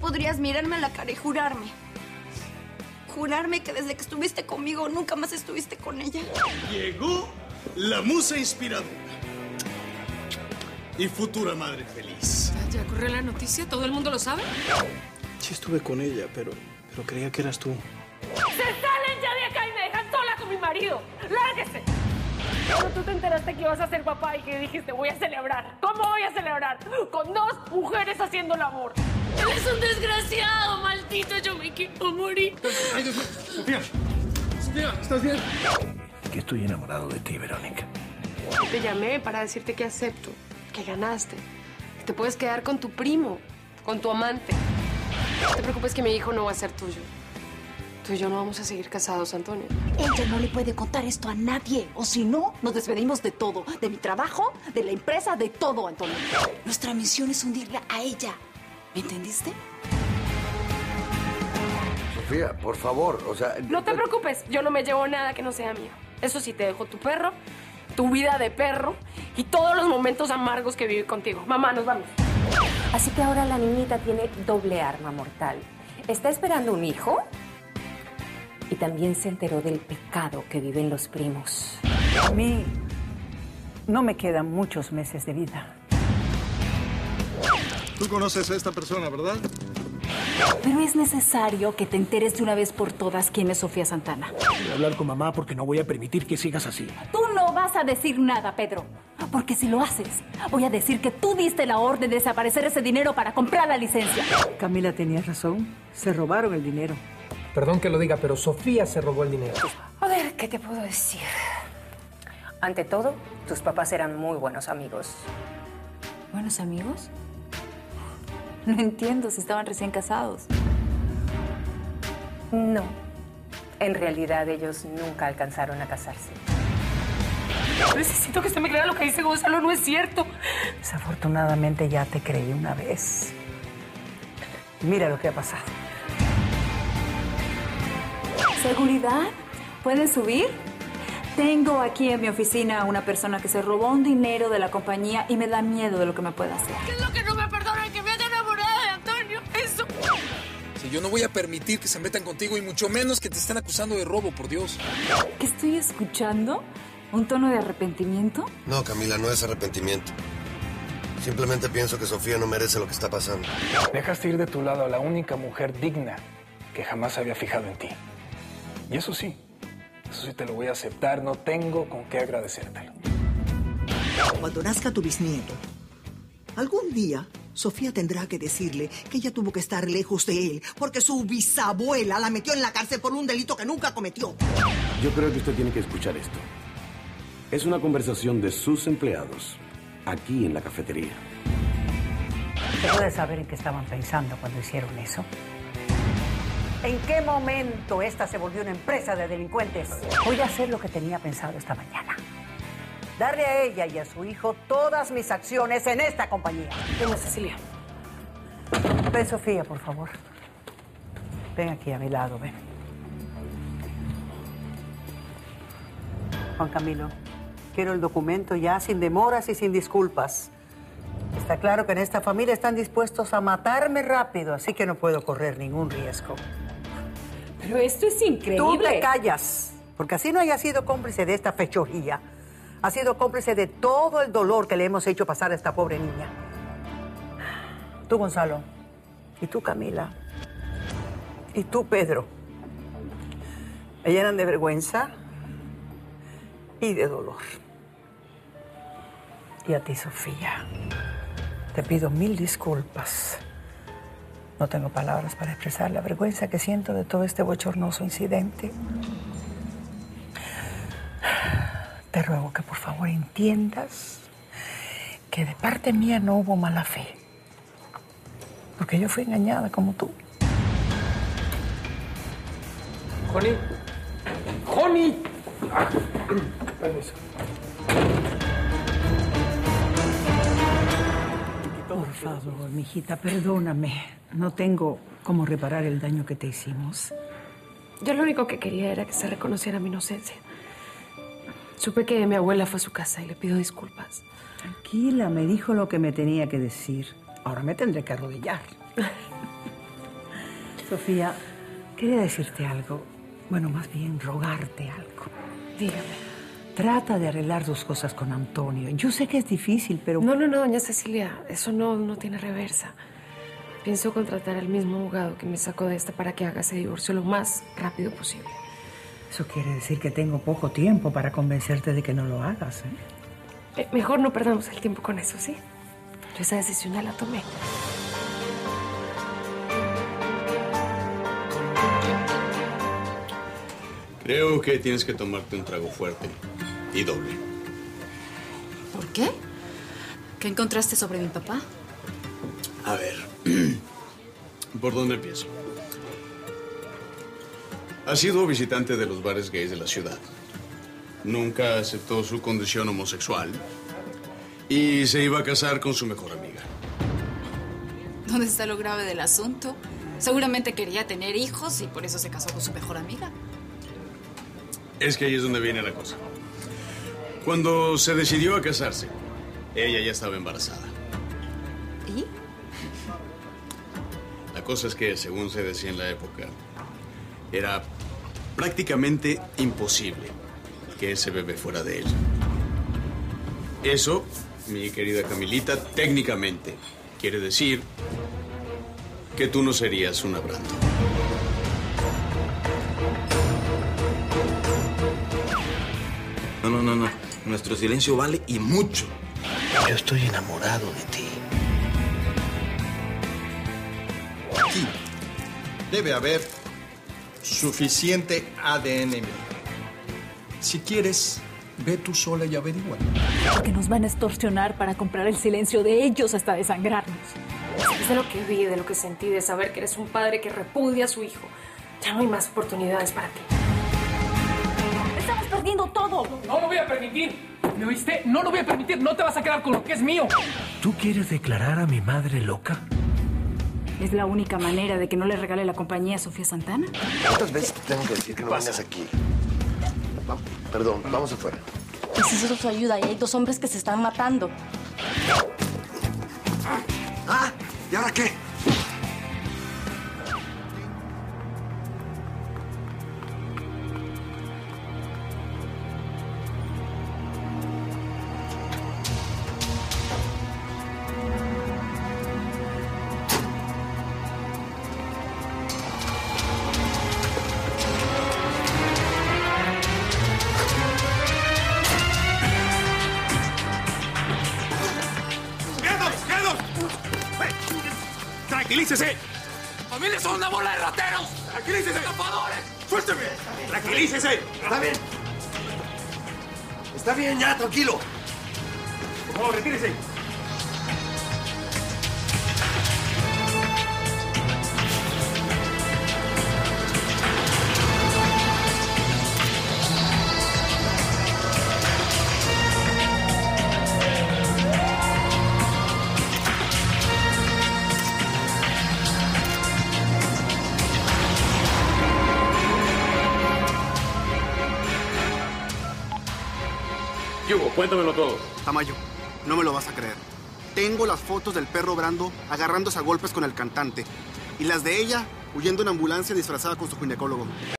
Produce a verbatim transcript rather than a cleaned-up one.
podrías mirarme a la cara y jurarme. Jurarme que desde que estuviste conmigo nunca más estuviste con ella. Llegó la musa inspiradora. Y futura madre feliz. Ya corrió la noticia, todo el mundo lo sabe. Sí estuve con ella, pero, pero creía que eras tú. ¡Se salen ya de acá y me dejan sola con mi marido! ¡Lárguese! Cuando tú te enteraste que ibas a ser papá y que dijiste, voy a celebrar. ¿Cómo voy a celebrar? Con dos mujeres haciendo el amor. Eres un desgraciado, maldito. Yo me quiero morir. Ay, Dios mío. Sofía. Sofía, ¿estás bien? Que estoy enamorado de ti, Verónica. Te llamé para decirte que acepto, que ganaste, que te puedes quedar con tu primo, con tu amante. No te preocupes que mi hijo no va a ser tuyo. Tú y yo no vamos a seguir casados, Antonio. Ella no le puede contar esto a nadie. O si no, nos despedimos de todo. De mi trabajo, de la empresa, de todo, Antonio. Nuestra misión es hundirla a ella. ¿Me entendiste? Sofía, por favor, o sea... No te preocupes, yo no me llevo nada que no sea mío. Eso sí, te dejo tu perro, tu vida de perro y todos los momentos amargos que viví contigo. Mamá, nos vamos. Así que ahora la niñita tiene doble arma mortal. Está esperando un hijo y también se enteró del pecado que viven los primos. A mí no me quedan muchos meses de vida. Tú conoces a esta persona, ¿verdad? Pero es necesario que te enteres de una vez por todas quién es Sofía Santana. Voy a hablar con mamá porque no voy a permitir que sigas así. Tú no vas a decir nada, Pedro. Porque si lo haces, voy a decir que tú diste la orden de desaparecer ese dinero para comprar la licencia. Camila tenía razón. Se robaron el dinero. Perdón que lo diga, pero Sofía se robó el dinero. A ver, ¿qué te puedo decir? Ante todo, tus papás eran muy buenos amigos. ¿Buenos amigos? No entiendo si estaban recién casados. No. En realidad, ellos nunca alcanzaron a casarse. Necesito que usted me crea lo que dice Gonzalo, no es cierto. Desafortunadamente ya te creí una vez. Mira lo que ha pasado. ¿Seguridad? ¿Pueden subir? Tengo aquí en mi oficina a una persona que se robó un dinero de la compañía y me da miedo de lo que me pueda hacer. ¿Qué es lo que no me perdona? Que me haya enamorado de Antonio. Eso. Si yo no voy a permitir que se metan contigo y mucho menos que te estén acusando de robo, por Dios. ¿Qué estoy escuchando? ¿Un tono de arrepentimiento? No, Camila, no es arrepentimiento. Simplemente pienso que Sofía no merece lo que está pasando. Dejaste ir de tu lado a la única mujer digna que jamás había fijado en ti. Y eso sí, eso sí te lo voy a aceptar. No tengo con qué agradecértelo. Cuando nazca tu bisnieto, algún día Sofía tendrá que decirle que ella tuvo que estar lejos de él porque su bisabuela la metió en la cárcel por un delito que nunca cometió. Yo creo que usted tiene que escuchar esto. Es una conversación de sus empleados, aquí en la cafetería. ¿Se puede saber en qué estaban pensando cuando hicieron eso? ¿En qué momento esta se volvió una empresa de delincuentes? Voy a hacer lo que tenía pensado esta mañana. Darle a ella y a su hijo todas mis acciones en esta compañía. Venga, Cecilia. Ven, Sofía, por favor. Ven aquí a mi lado, ven. Juan Camilo, quiero el documento ya sin demoras y sin disculpas. Está claro que en esta familia están dispuestos a matarme rápido, así que no puedo correr ningún riesgo. Pero esto es increíble. Tú te callas, porque así no haya sido cómplice de esta fechoría. Ha sido cómplice de todo el dolor que le hemos hecho pasar a esta pobre niña. Tú, Gonzalo, y tú, Camila, y tú, Pedro, me llenan de vergüenza y de dolor. Y a ti, Sofía, te pido mil disculpas. No tengo palabras para expresar la vergüenza que siento de todo este bochornoso incidente. Te ruego que por favor entiendas que de parte mía no hubo mala fe. Porque yo fui engañada como tú. Joni. ¡Joni! Ah, permiso. Por favor, mijita, perdóname. No tengo cómo reparar el daño que te hicimos. Yo lo único que quería era que se reconociera mi inocencia. Supe que mi abuela fue a su casa y le pido disculpas. Tranquila, me dijo lo que me tenía que decir. Ahora me tendré que arrodillar. Sofía, quería decirte algo. Bueno, más bien rogarte algo. Dígame. Trata de arreglar tus cosas con Antonio. Yo sé que es difícil, pero... No, no, no, doña Cecilia. Eso no, no tiene reversa. Pienso contratar al mismo abogado que me sacó de esta para que haga ese divorcio lo más rápido posible. Eso quiere decir que tengo poco tiempo para convencerte de que no lo hagas, ¿eh? Eh, mejor no perdamos el tiempo con eso, ¿sí? Yo esa decisión ya la tomé. Creo que tienes que tomarte un trago fuerte y doble. ¿Por qué? ¿Qué encontraste sobre mi papá? A ver, ¿por dónde empiezo? Ha sido visitante de los bares gays de la ciudad. Nunca aceptó su condición homosexual y se iba a casar con su mejor amiga. ¿Dónde está lo grave del asunto? Seguramente quería tener hijos y por eso se casó con su mejor amiga. Es que ahí es donde viene la cosa. Cuando se decidió a casarse, ella ya estaba embarazada. ¿Y? La cosa es que, según se decía en la época, era prácticamente imposible que ese bebé fuera de él. Eso, mi querida Camilita, técnicamente quiere decir que tú no serías una Brando. No, no, no, no. Nuestro silencio vale y mucho. Yo estoy enamorado de ti. Aquí debe haber suficiente A D N mío. Si quieres, ve tú sola y averigua. Porque nos van a extorsionar para comprar el silencio de ellos hasta desangrarnos. Después de lo que vi, de lo que sentí, de saber que eres un padre que repudia a su hijo, ya no hay más oportunidades para ti. ¡Estamos perdiendo todo! No lo voy a permitir. ¿Me oíste? No lo voy a permitir. No te vas a quedar con lo que es mío. ¿Tú quieres declarar a mi madre loca? ¿Es la única manera de que no le regale la compañía a Sofía Santana? ¿Cuántas veces te tengo que decir que no vengas aquí? Va- Perdón, vamos afuera. Necesito su ayuda y hay dos hombres que se están matando. Ah, ¿y ahora qué? ¡Tranquilícese! ¡Familia son una bola de rateros! ¡Tranquilícese! ¡Estafadores! ¡Suélteme! ¡Tranquilícese! Está bien. Está bien, ya, tranquilo. Por favor, retírese. Hugo, cuéntamelo todo. Tamayo, no me lo vas a creer. Tengo las fotos del perro Brando agarrándose a golpes con el cantante y las de ella huyendo en ambulancia disfrazada con su ginecólogo.